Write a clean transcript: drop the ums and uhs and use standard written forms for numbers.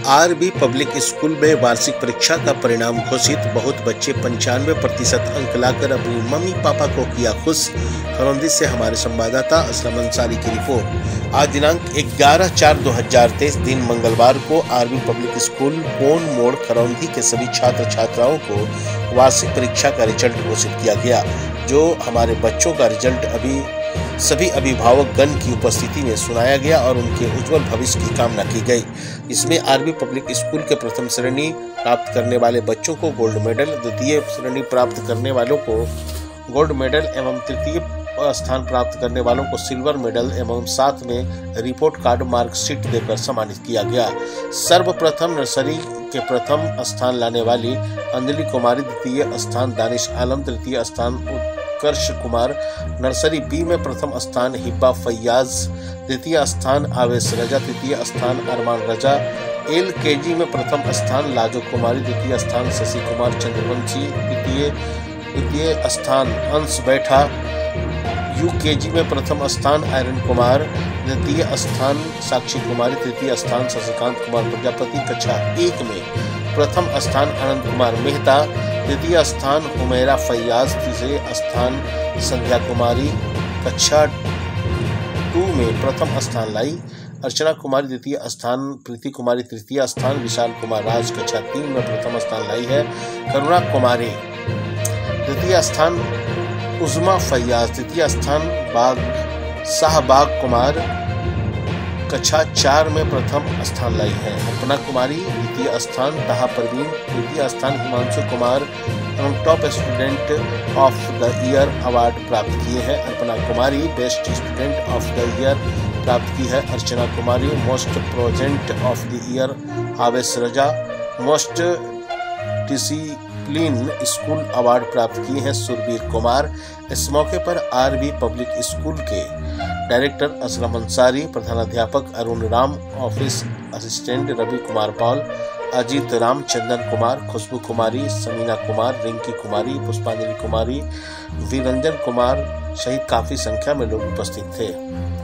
RB public school में वार्षिक परीक्षा का परिणाम घोषित। बहुत बच्चे 95% अंक लाकर अपनी मम्मी पापा को किया खुश। खरौंदी से हमारे संवाददाता असलम अंसारी की रिपोर्ट। आज दिनांक 11/4/2023 दिन मंगलवार को आरबी पब्लिक स्कूल कोन मोड़ खरौंदी के सभी छात्र छात्राओं को वार्षिक परीक्षा का रिजल्ट घोषित किया गया। जो हमारे बच्चों का रिजल्ट सभी अभिभावक गण की उपस्थिति में सुनाया गया और उनके उज्जवल भविष्य की कामना की गई। इसमें आरबी पब्लिक स्कूल के प्रथम श्रेणी प्राप्त करने वाले बच्चों को गोल्ड मेडल, द्वितीय श्रेणी प्राप्त करने वालों को गोल्ड मेडल एवं तृतीय स्थान प्राप्त करने वालों को सिल्वर मेडल एवं साथ में रिपोर्ट कार्ड मार्कशीट देकर सम्मानित किया गया। सर्वप्रथम नर्सरी के प्रथम स्थान लाने वाली अंजलि कुमारी, द्वितीय स्थान दानिश आलम, तृतीय स्थान उत्कर्ष कुमार, नर्सरी बी में प्रथम स्थान हिब्बा फैयाज, द्वितीय स्थान आवेश रजा, तृतीय स्थान अरमान रजा, LKG में प्रथम स्थान लाजो कुमारी, द्वितीय स्थान शशि कुमार चंद्रवंशी, द्वितीय स्थान अंश बैठा, UKG में प्रथम स्थान आयरन कुमार, द्वितीय स्थान साक्षी कुमारी, तृतीय स्थान शशिकांत कुमार प्रजापति, कक्षा 1 में प्रथम स्थान आनंद कुमार मेहता, द्वितीय स्थान हुमैरा फैयाज, तीसरे स्थान संध्या कुमारी, कक्षा 2 में प्रथम स्थान लाई, अर्चना कुमारी द्वितीय स्थान, प्रीति कुमारी तृतीय स्थान, विशाल कुमार राज कक्षा 3 में प्रथम स्थान लाई है, करुणा कुमारी द्वितीय स्थान, उज़मा फैयाज तृतीय स्थान, शाहबाग कुमार कक्षा 4 में प्रथम स्थान लाई है, अर्पणा कुमारी द्वितीय स्थान, ताहा परवीन तृतीय स्थान, हिमांशु कुमार एवं top student of the year award प्राप्त किए हैं। अर्पणा Kumari best student of the year प्राप्त की है। Archana Kumari most present of the year, Avesh Raza most discipline school award प्राप्त किए हैं सुरबीर कुमार। इस मौके पर आरबी पब्लिक स्कूल के डायरेक्टर असलम अंसारी, प्रधानाध्यापक अरुण राम, ऑफिस असिस्टेंट रवि कुमार पॉल, अजीत राम, चंदन कुमार, खुशबू कुमारी, समीना कुमार, रिंकी कुमारी, पुष्पांजलि कुमारी, वीरंजन कुमार सहित काफी संख्या में लोग उपस्थित थे।